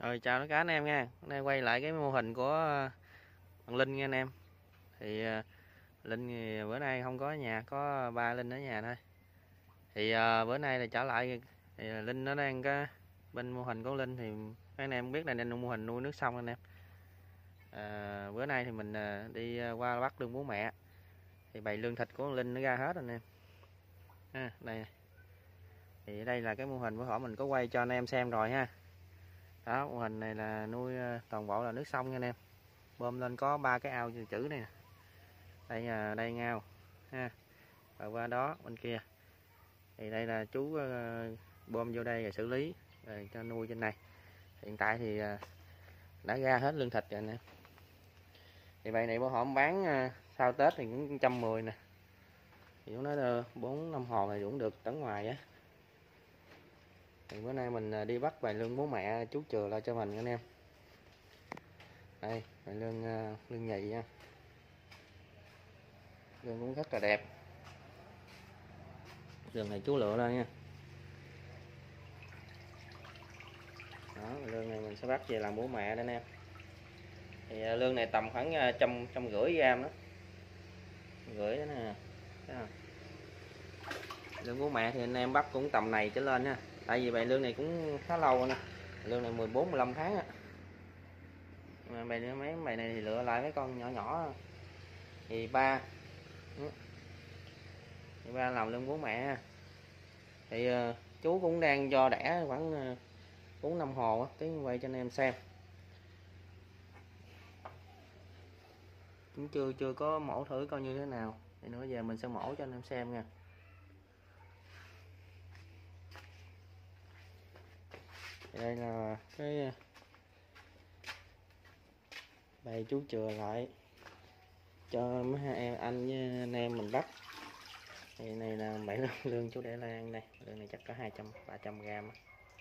Rồi chào tất cả anh em nha. Hôm nay quay lại cái mô hình của thằng Linh nha anh em. Thì Linh thì bữa nay không có ở nhà, có ba Linh ở nhà thôi. Thì bữa nay là trở lại thì Linh nó đang cái bên mô hình của Linh thì mấy anh em biết là đang mô hình nuôi nước sông anh em. Bữa nay thì mình đi qua bắt lương bố mẹ. Thì bầy lương thịt của Linh nó ra hết anh em. Đây. Thì đây là cái mô hình của họ mình có quay cho anh em xem rồi ha. Đó, mô hình này là nuôi toàn bộ là nước sông nha anh em. Bơm lên có 3 cái ao chữ này nè. Đây ngao ha. Và qua đó bên kia thì đây là chú bơm vô đây rồi xử lý rồi cho nuôi trên này. Hiện tại thì đã ra hết lương thịt rồi anh em. Thì bầy này bữa hổm bán sau Tết thì cũng 110 nè. Thì nó 4-5 hồ này cũng được tấn ngoài á. Thì bữa nay mình đi bắt bầy lương bố mẹ chú chừa lại cho mình anh em. Đây, bầy lương nhì nha. Lương cũng rất là đẹp. Lương này chú lựa ra nha. Đó, lương này mình sẽ bắt về làm bố mẹ đó anh em. Thì lương này tầm khoảng 150 gram đó. Rưỡi đó nè. Lương bố mẹ thì anh em bắt cũng tầm này trở lên nha. Tại vì bầy lương này cũng khá lâu rồi nè. Lương này 14-15 tháng á. Mà mấy bầy này thì lựa lại mấy con nhỏ nhỏ thì ba làm lương bố mẹ. Thì chú cũng đang cho đẻ khoảng 4-5 hồ á, tí quay cho anh em xem. Cũng chưa có mổ thử coi như thế nào, thì nữa về mình sẽ mổ cho anh em xem nha. Thì đây là cái bầy chú chừa lại cho mấy em anh với anh em mình bắt. Thì này là bẫy lương chú để lan đây, lương này chắc có 200-300 gram.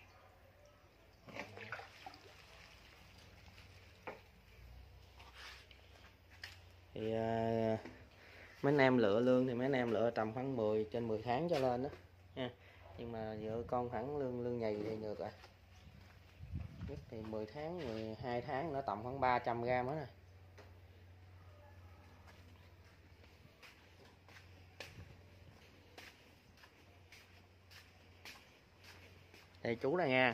Thì mấy anh em lựa lương thì mấy anh em lựa tầm khoảng 10 tháng cho lên đó nha. Nhưng mà vợ con khoảng lương nhì thì được rồi. Nhất thì 10 tháng, 12 tháng nó tầm khoảng 300 gram đó nè. Đây chú này nha.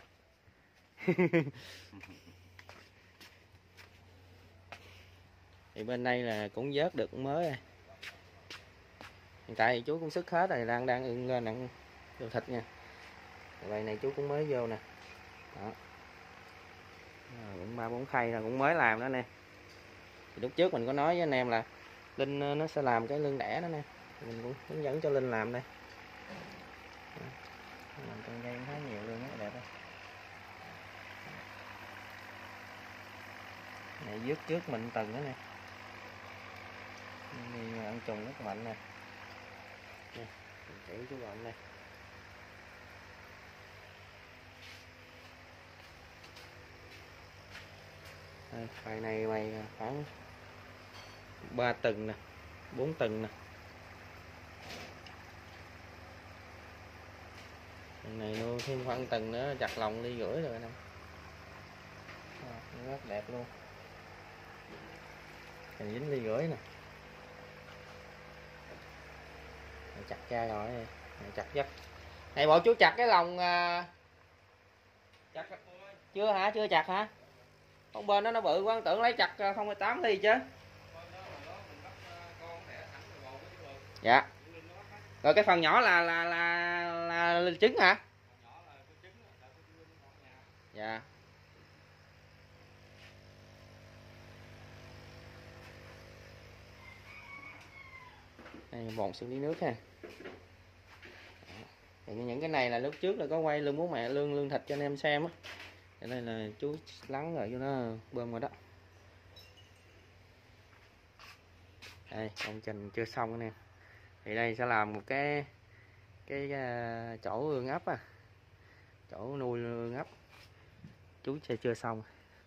Thì bên đây là cũng vớt được mới rồi. Hiện tại thì chú cũng sức hết rồi, đang ưng lên nặng vô thịt nha. Vậy này chú cũng mới vô nè. Đó. Cũng 3-4 khay là cũng mới làm đó nè. Thì lúc trước mình có nói với anh em là Linh nó sẽ làm cái lương đẻ đó nè. Mình cũng hướng dẫn cho Linh làm đây. Làm con dây khá nhiều luôn á, đẹp đó. Này dứt trước mình từng đó nè. Đi ăn trùng rất mạnh nè. Mình chỉ chú bạn đây. Bài này mày khoảng 3 tầng nè, 4 tầng nè. Này nuôi thêm khoảng tầng nữa chặt lòng ly rưỡi rồi nè. Rất đẹp luôn. Hình dính ly rưỡi nè. Chặt ra rồi này, chặt dắt. Này bộ chú chặt cái lòng chặt chưa hả? Chưa chặt hả? Con bên đó nó bự quá, tưởng lấy chặt 0,8 ly chứ. Dạ. Rồi cái phần nhỏ là trứng hả? Dạ. Đây bồn xử lý nước ha. Thì những cái này là lúc trước là có quay lương bố mẹ lương thịt cho anh em xem á. Đây là chú lắng rồi cho nó bơm rồi đó. Đây công trình chưa xong anh em. Thì đây sẽ làm một cái chỗ ương ấp à, chỗ nuôi ương ấp chú chưa xong.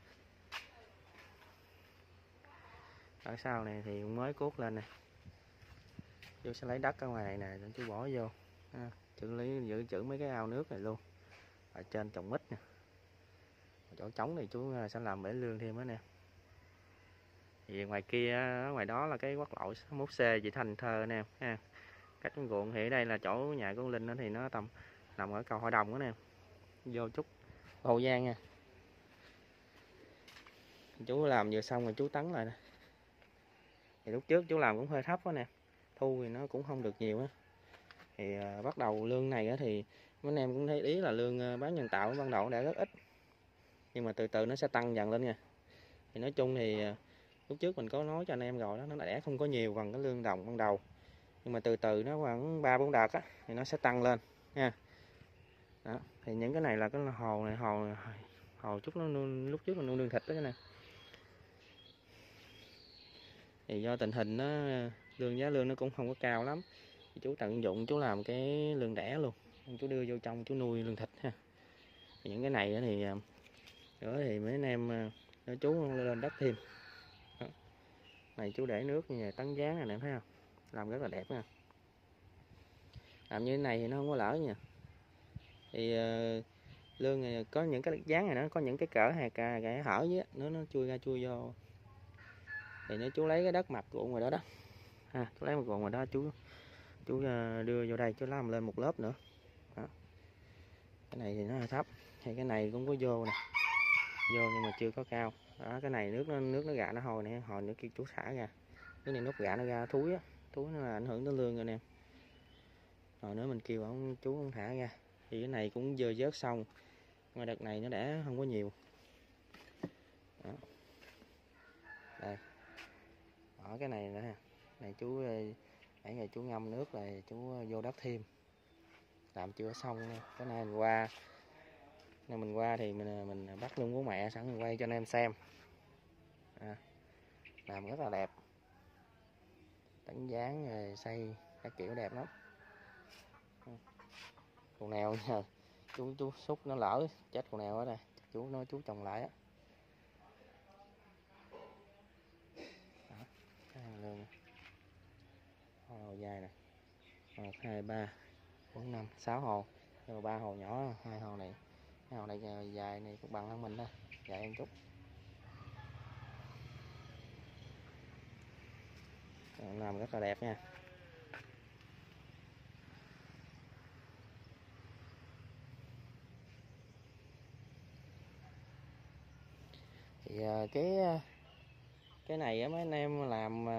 Ở sau này thì mới cuốc lên nè. Chú sẽ lấy đất ở ngoài này nè để chú bỏ vô xử lý giữ mấy cái ao nước này luôn. Ở trên trồng mít nè. Chỗ trống thì chú sẽ làm bể lương thêm đó nè. Thì ngoài kia, ngoài đó là cái quốc lộ 61C chị Thành Thơ nè ha. Cách ruộng thì ở đây là chỗ nhà của Linh đó, thì nó tầm nằm ở cầu Hội Đồng đó nè. Vô chút Hậu Giang nha. Chú làm vừa xong rồi chú tấn lại nè. Thì lúc trước chú làm cũng hơi thấp đó nè. Thu thì nó cũng không được nhiều á. Thì bắt đầu lương này á thì mấy anh em cũng thấy ý là lương bán nhân tạo ban đầu đã rất ít. Nhưng mà từ từ nó sẽ tăng dần lên nha. Thì nói chung thì lúc trước mình có nói cho anh em rồi đó, nó đẻ không có nhiều bằng cái lương đồng ban đầu. Nhưng mà từ từ nó khoảng 3-4 đợt á thì nó sẽ tăng lên nha. Đó, thì những cái này là cái hồ này, hồ chút nó nuôi, lúc trước là nuôi lương thịt đó cái này. Thì do tình hình nó giá lương nó cũng không có cao lắm. Thì chú tận dụng chú làm cái lương đẻ luôn. Chú đưa vô trong chú nuôi lương thịt ha. Thì những cái này thì nữa thì mấy anh em nói chú lên đất thêm. Đó. Này chú để nước như tán gián này nè, thấy không? Làm rất là đẹp nha. Làm như thế này thì nó không có lỡ nha. Thì lương này có những cái dáng này, nó có những cái cỡ cái hở với nó chui ra chui vô. Thì nếu chú lấy cái đất mặt ruộng ngoài đó đó ha, chú lấy một ruộng ngoài đó chú đưa vô đây chú làm lên một lớp nữa. Đó. Cái này thì nó hơi thấp, thì cái này cũng có vô nè, vô nhưng mà chưa có cao. Đó, cái này nước nó gạ nó hồi nè, hồi nữa kia chú xả ra. Cái này nước gạ nó ra thúi á, thúi nó là ảnh hưởng tới lương rồi nè. Rồi nữa mình kêu chú không thả ra. Thì cái này cũng vừa vớt xong. Ngoài đợt này nó đã không có nhiều. Đó. Đây. Ở cái này nữa ha. Này chú nãy giờ chú ngâm nước là chú vô đất thêm. Làm chưa xong nữa. Cái này mình qua thì mình bắt lương bố mẹ sẵn mình quay cho anh em xem. Làm rất là đẹp. Tấn dáng rồi xây các kiểu đẹp lắm. Con nèo nha. Chú xúc nó lỡ chết con nèo ở đây. Chú nói chú trồng lại á. Lương hồ dài nè, 1, 2, 3, 4, 5, 6 hồ, nhưng mà 3 hồ nhỏ, 2 hồ này, cái hồ này dài này cũng bằng hơn mình thôi, dài hơn chút. Làm rất là đẹp nha. Thì cái này mấy anh em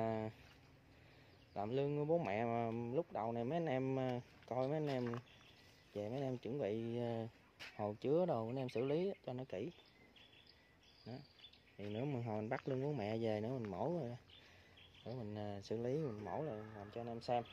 làm lương của bố mẹ mà lúc đầu này mấy anh em coi mấy anh em về mấy anh em chuẩn bị hồ chứa đồ mấy anh em xử lý cho nó kỹ. Đó. Thì nữa mình hồi mình bắt lương bố mẹ về nữa mình mổ rồi để mình xử lý mình mổ lại làm cho anh em xem.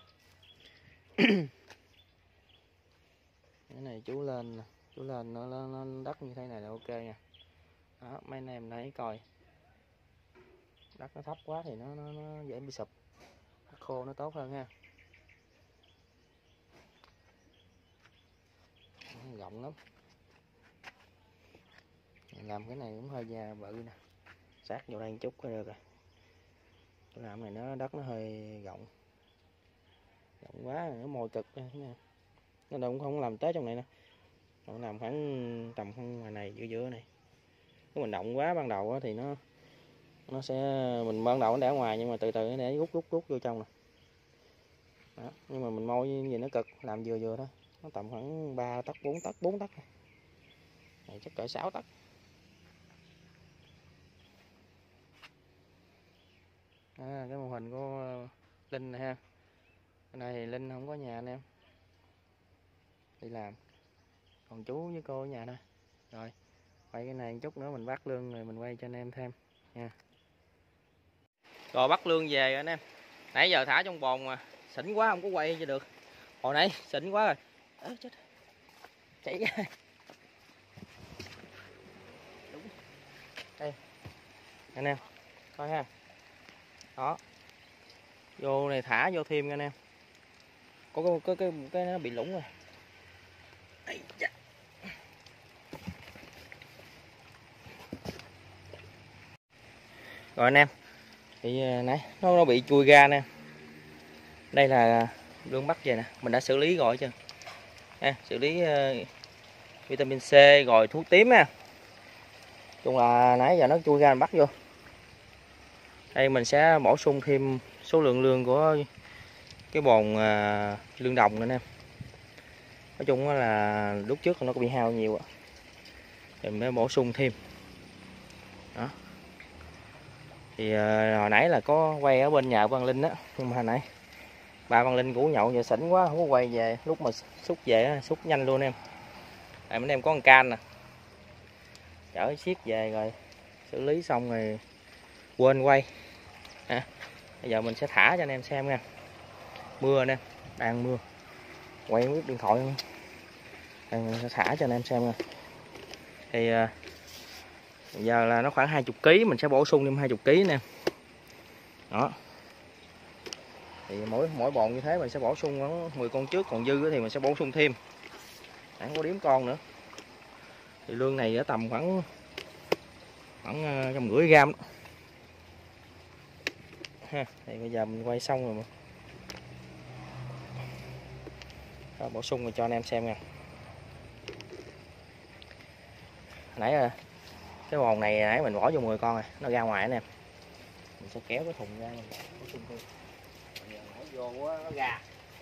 Cái này chú lên nó đất như thế này là ok nha. Đó, mấy anh em thấy coi đất nó thấp quá thì nó dễ bị sụp, khô nó tốt hơn ha. Nó rộng lắm. Làm cái này cũng hơi da bự nè, sát vô đây một chút có được rồi. Cái làm này đất nó hơi rộng quá nó mồi cực nha. Nó đâu cũng không làm tới trong này nè, nó làm khoảng tầm ngoài này giữa này. Nếu mình động quá ban đầu thì nó sẽ mình ban đầu nó để ở ngoài nhưng mà từ từ nó để rút vô trong nè. Đó. Nhưng mà mình môi như vậy nó cực, làm vừa thôi. Nó tầm khoảng 3 tấc 4 tấc này chắc cỡ 6 tấc. Cái mô hình của Linh này ha. Cái này thì Linh không có nhà anh em, đi làm, còn chú với cô ở nhà thôi. Rồi quay cái này một chút nữa mình bắt lương rồi mình quay cho anh em thêm nha. Rồi bắt lương về rồi anh em. Nãy giờ thả trong bồn mà xỉn quá không có quay cho được. Hồi nãy xỉn quá rồi. Chết. Chảy ra. Đúng. Đây. Anh em coi ha. Đó. Vô này thả vô thêm nha anh em. Có cái nó bị lủng rồi. Rồi anh em. Thì nãy nó bị chui ra nè. Đây là lương bắt về nè, mình đã xử lý rồi chưa? Xử lý vitamin C rồi thuốc tím nha. Chung là nãy giờ nó chui ra mình bắt vô. Đây mình sẽ bổ sung thêm số lượng lương của cái bồn lương đồng nữa nè. Nói chung là lúc trước nó có bị hao nhiều thì mình mới bổ sung thêm đó. Thì hồi nãy là có quay ở bên nhà Văn Linh á, nhưng mà hồi nãy ba Văn Linh ngủ nhậu giờ xỉn quá không có quay về. Lúc mà xúc về xúc nhanh luôn em. Tại mình em có con can nè, chở xiết về rồi xử lý xong rồi quên quay. Bây giờ mình sẽ thả cho anh em xem nha. Mưa nè, đang mưa, quay không biết điện thoại không. Đây, mình sẽ thả cho anh em xem nha. Thì giờ là nó khoảng 20 kg, mình sẽ bổ sung thêm 20 kg nè. Đó. Thì mỗi bồn như thế mình sẽ bổ sung khoảng 10 con trước, còn dư thì mình sẽ bổ sung thêm. Chẳng có đếm con nữa. Thì lương này ở tầm khoảng 150 gram. Ha, thì bây giờ mình quay xong rồi mà. Đó, bổ sung rồi cho anh em xem nha. Nãy cái bồn này nãy mình bỏ vô 10 con rồi, nó ra ngoài nè. Mình sẽ kéo cái thùng ra mình bổ sung thêm. Giờ nãy vô quá nó ra.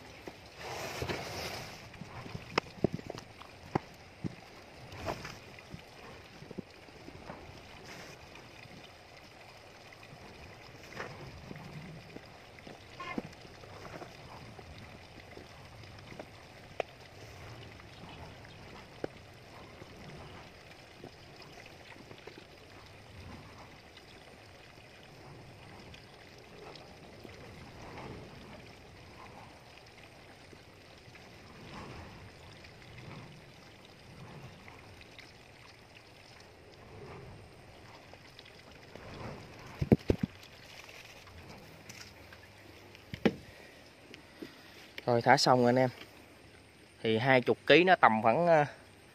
Rồi thả xong rồi anh em. Thì 20 kg nó tầm khoảng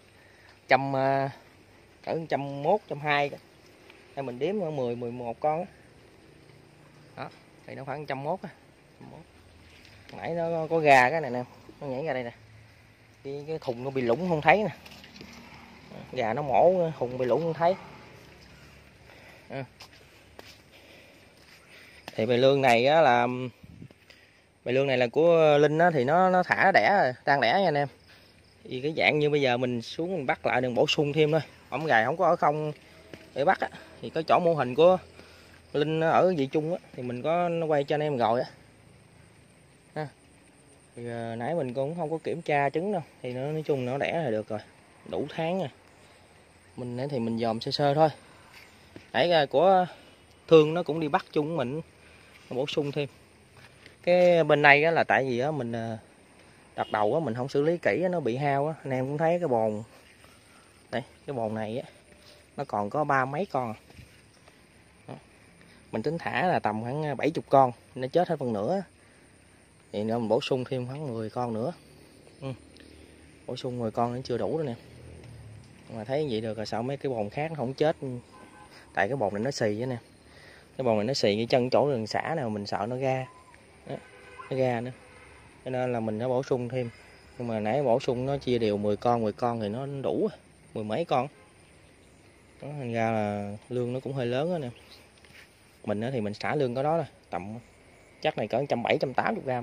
cỡ 101, 120. Đây mình đếm 10, 11 con á. Đó, thì nó khoảng 101 á. 101. Nãy nó có gà cái này nè, nó nhảy ra đây nè. Cái thùng nó bị lủng không thấy nè. Gà nó mổ thùng bị lủng không thấy. Thì bầy lương này á là của Linh á, thì nó thả đẻ rồi, đang đẻ nha anh em. Thì cái dạng như bây giờ mình xuống mình bắt lại đừng bổ sung thêm thôi. Ổng gài không có ở không để bắt á. Thì có chỗ mô hình của Linh ở vị Trung á, thì mình có nó quay cho anh em rồi á. Thì nãy mình cũng không có kiểm tra trứng đâu, thì nó nói chung nó đẻ là được rồi, đủ tháng rồi. Mình thì mình dòm sơ sơ thôi. Nãy của Thương nó cũng đi bắt chung mình, nó bổ sung thêm. Cái bên này á là tại vì á mình đặt đầu á mình không xử lý kỹ á, nó bị hao á. Anh em cũng thấy cái bồn đây, cái bồn này á nó còn có 30 mấy con. Đó. Mình tính thả là tầm khoảng 70 con, nó chết hết phần nửa. Thì nữa mình bổ sung thêm khoảng 10 con nữa. Bổ sung 10 con nó chưa đủ nữa nè. Mà thấy vậy được rồi, sao mấy cái bồn khác nó không chết. Tại cái bồn này nó xì á nè. Cái bồn này nó xì cái chân chỗ đường xả nào mình sợ nó ra. Đó, nó ra nữa. Cho nên là mình đã bổ sung thêm. Nhưng mà nãy bổ sung nó chia đều 10 con thì nó đủ, 10 mấy con. Đó, thành ra là lương nó cũng hơi lớn đó nè. Mình thì mình xả lương có đó thôi, tầm chắc này cỡ 170, 180 gram.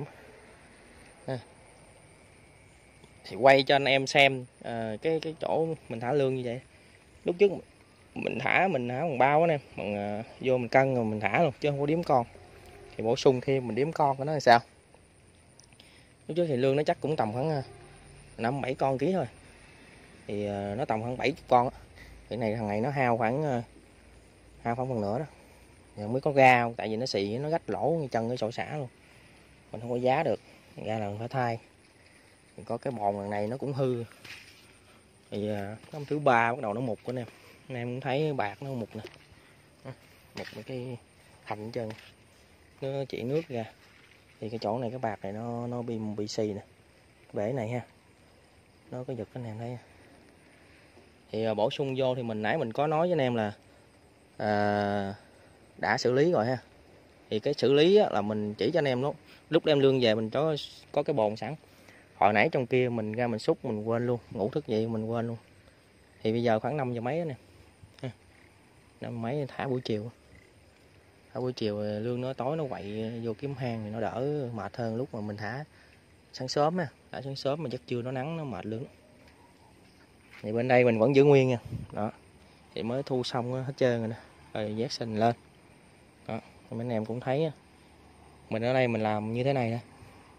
Thì quay cho anh em xem cái chỗ mình thả lương như vậy. Lúc trước mình thả bằng bao á em, bằng vô mình cân rồi mình thả luôn chứ không có đếm con. Thì bổ sung thêm mình đếm con của nó là sao. Lúc trước thì lương nó chắc cũng tầm khoảng 5-7 con ký thôi. Thì nó tầm khoảng 70 con á. Cái này thằng này nó hao khoảng phần nửa đó. Thì không biết có ra không, tại vì nó xì nó rách lỗ ngay chân cái sổ xả luôn. Mình không có giá được, ra là mình phải thay. Thì có cái bồn lần này nó cũng hư. Thì năm thứ 3 bắt đầu nó mục của anh em cũng thấy bạc nó mục nè. Mục mấy cái thành hết trơn, nó chỉ nước ra. Thì cái chỗ này cái bạc này nó bị xì nè, cái bể này ha, nó có giật anh em thấy. Thì bổ sung vô thì nãy mình có nói với anh em là đã xử lý rồi ha. Thì cái xử lý là mình chỉ cho anh em lúc đem lương về mình có cái bồn sẵn. Hồi nãy trong kia mình ra mình xúc mình quên luôn, ngủ thức dậy mình quên luôn. Thì bây giờ khoảng 5 giờ mấy nè, năm mấy thả buổi chiều. Thả buổi chiều Lương nó tối nó quậy vô kiếm hang thì nó đỡ mệt hơn lúc mà mình thả sáng sớm á. Thả sáng sớm mà giấc trưa nó nắng nó mệt lắm. Thì bên đây mình vẫn giữ nguyên nha. Đó. Thì mới thu xong hết trơn rồi nè. Rồi vét sình lên. Đó. Mấy anh em cũng thấy mình ở đây mình làm như thế này nè.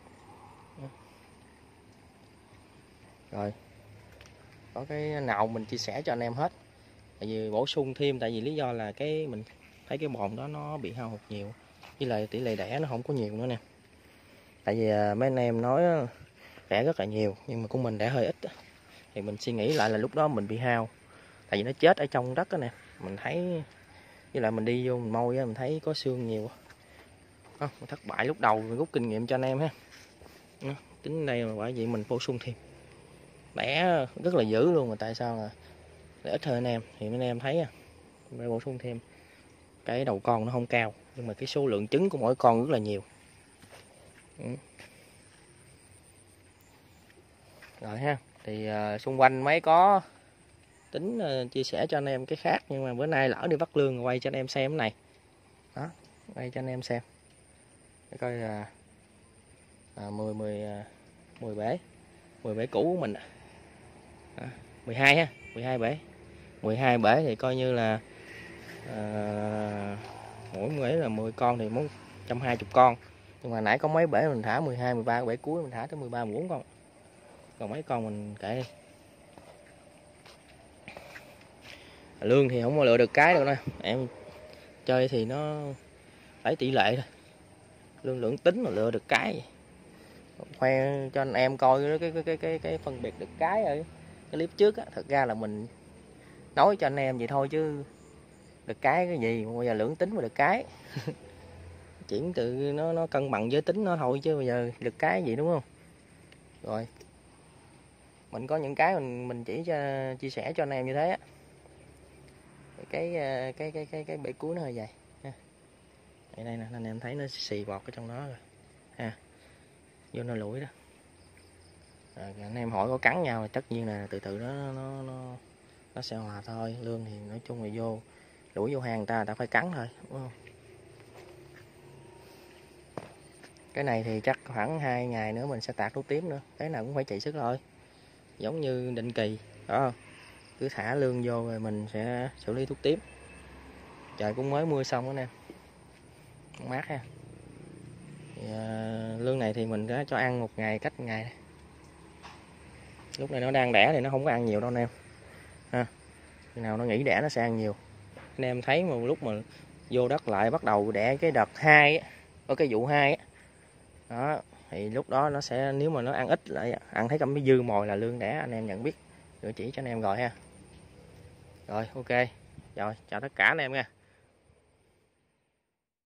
Rồi. Có cái nào mình chia sẻ cho anh em hết. Tại vì bổ sung thêm, tại vì lý do là cái mình thấy cái bồn đó nó bị hao hụt nhiều, với lại tỷ lệ đẻ nó không có nhiều nữa nè. Tại vì mấy anh em nói đẻ rất là nhiều nhưng mà của mình đẻ hơi ít, thì mình suy nghĩ lại là lúc đó mình bị hao, tại vì nó chết ở trong đất đó nè. Mình thấy với lại mình đi vô mình môi mình thấy có xương nhiều. Mình thất bại lúc đầu, mình rút kinh nghiệm cho anh em ha. Tính đây mà bởi vậy mình bổ sung thêm. Đẻ rất là dữ luôn, mà tại sao là ít hơn anh em thì mấy anh em thấy phải bổ sung thêm. Cái đầu con nó không cao nhưng mà cái số lượng trứng của mỗi con rất là nhiều. Rồi ha, thì xung quanh mấy có tính chia sẻ cho anh em cái khác, nhưng mà bữa nay lỡ đi bắt Lương quay cho anh em xem cái này. Đó, quay cho anh em xem để coi là 10 bể cũ của mình. 12 ha, 12 bể. 12 bể thì coi như là mỗi bể là 10 con thì 120 con. Nhưng mà nãy có mấy bể mình thả 12, 13 bể cuối mình thả tới 13, 14 con. Còn mấy con mình kệ đi. Lương thì không có lựa được cái đâu nè. Em chơi thì nó lấy tỷ lệ thôi. Lương lưỡng tính mà lựa được cái. Khoe cho anh em coi cái phân biệt được cái ở cái clip trước á. Thật ra là mình nói cho anh em vậy thôi chứ được cái gì bây giờ lưỡng tính mà được cái. Chuyển từ nó cân bằng giới tính nó thôi chứ bây giờ được cái gì đúng không. Rồi mình có những cái mình chỉ chia sẻ cho anh em như thế á. Cái bể cuối nó hơi dày ha. Đây nè, anh em thấy nó xì bọt ở trong đó rồi ha, vô nó lủi đó. Rồi, anh em hỏi có cắn nhau thì tất nhiên là từ từ nó sẽ hòa thôi. Lương thì nói chung là vô lủi vô hang người ta phải cắn thôi đúng không. Cái này thì chắc khoảng 2 ngày nữa mình sẽ tạt thuốc tím nữa, cái nào cũng phải chạy sức thôi, giống như định kỳ đó. Cứ thả Lương vô rồi mình sẽ xử lý thuốc tím. Trời cũng mới mưa xong đó nè, mát ha. Thì, Lương này thì mình đã cho ăn một ngày cách ngày. Lúc này nó đang đẻ thì nó không có ăn nhiều đâu anh em ha. Khi nào nó nghỉ đẻ nó sẽ ăn nhiều. Anh em thấy mà lúc mà vô đất lại bắt đầu đẻ cái đợt 2 á, ở cái vụ 2 á đó, thì lúc đó nó sẽ, nếu mà nó ăn ít lại ăn thấy cái dư mồi là Lương đẻ, anh em nhận biết, rồi chỉ cho anh em rồi ha. Rồi ok, rồi chào tất cả anh em nha.